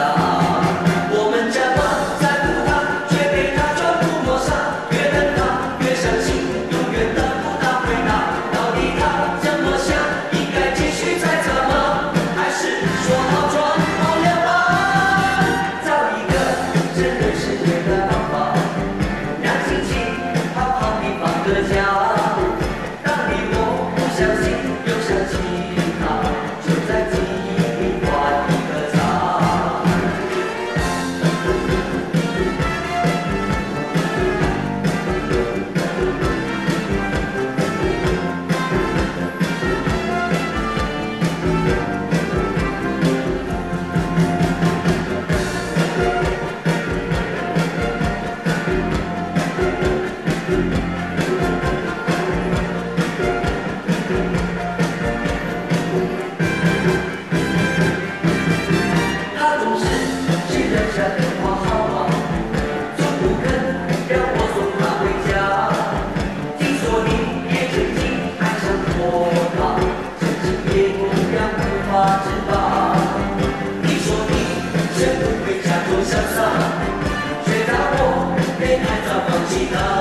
我们这么在乎他，却被他全部抹杀。越恨他越伤心，永远得不到回答。到底他怎么想？应该继续猜测吗？还是说好装好了吧？找一个真人世界的方法，让心情好好地放个假。当你我不相信又想起他，就在记忆里画一个叉。他总是记留下电话号码，从不肯让我送他回家。听说你也曾经爱上过他，曾经也同样无法自拔。你说你学不会假装潇洒，却让我别太早放弃他。